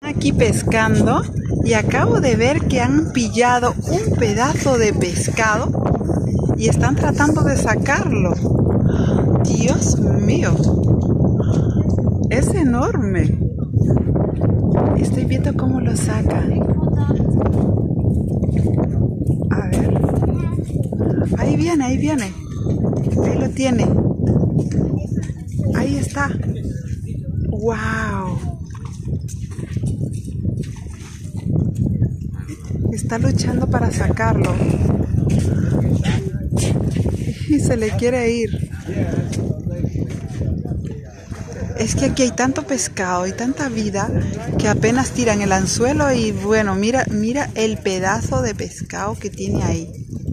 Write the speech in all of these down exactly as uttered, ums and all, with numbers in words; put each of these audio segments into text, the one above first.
Aquí pescando y acabo de ver que han pillado un pedazo de pescado y están tratando de sacarlo. Dios mío, es enorme. Estoy viendo cómo lo sacan. A ver, ahí viene, ahí viene, ahí lo tiene, ahí está. Wow. Está luchando para sacarlo y se le quiere ir. Es que aquí hay tanto pescado y tanta vida que apenas tiran el anzuelo y bueno, mira, mira el pedazo de pescado que tiene ahí.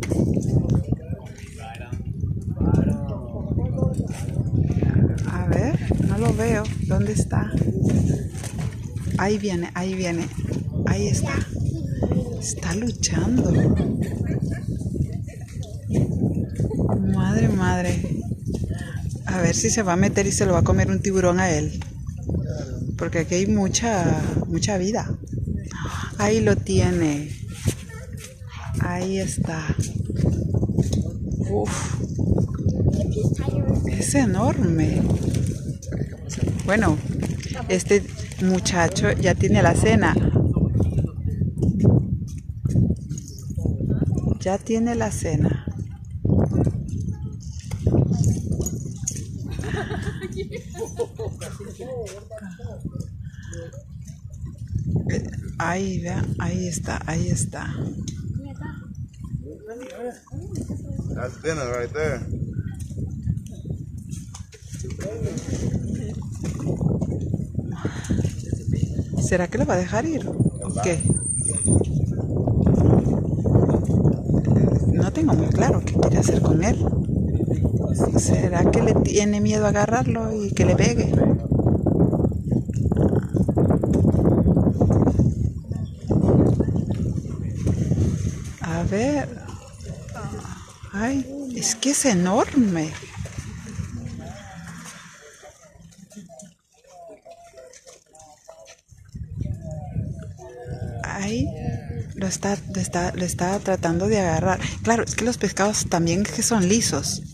A ver, no lo veo. ¿Dónde está? Ahí viene, ahí viene. Ahí está. Está luchando. Madre, madre. A ver si se va a meter y se lo va a comer un tiburón a él. Porque aquí hay mucha, mucha vida. Ahí lo tiene. Ahí está. Uf. Es enorme. Bueno, este muchacho ya tiene la cena. Ya tiene la cena. Ahí, vea, ahí está, ahí está. That's dinner right there. ¿Será que lo va a dejar ir? ¿O qué? No tengo muy claro qué quiere hacer con él. ¿Será que le tiene miedo a agarrarlo y que le pegue? A ver. Ay, es que es enorme. Ahí lo está, lo está, lo está tratando de agarrar. Claro, es que los pescados también es que son lisos.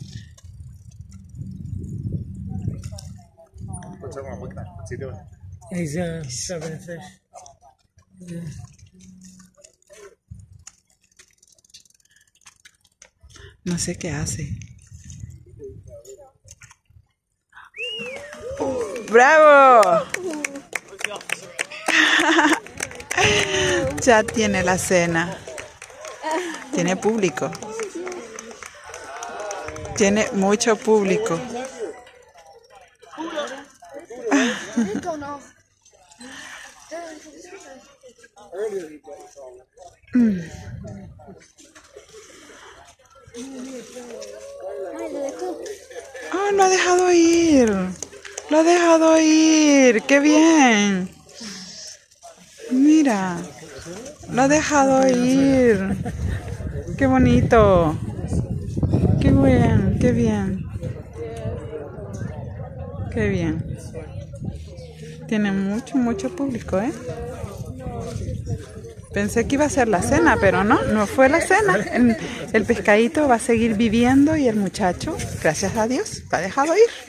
He's uh, seven fish. Yeah. No sé qué hace. ¡Bravo! Ya tiene la cena. Tiene público. Tiene mucho público. Mm. Oh, lo ha dejado ir. Lo ha dejado ir. ¡Qué bien! Mira. Lo ha dejado ir. ¡Qué bonito! ¡Qué bien! ¡Qué bien! ¡Qué bien! Tiene mucho, mucho público, ¿eh? Pensé que iba a ser la cena, pero no, no fue la cena. El, el pescadito va a seguir viviendo y el muchacho, gracias a Dios, lo ha dejado ir.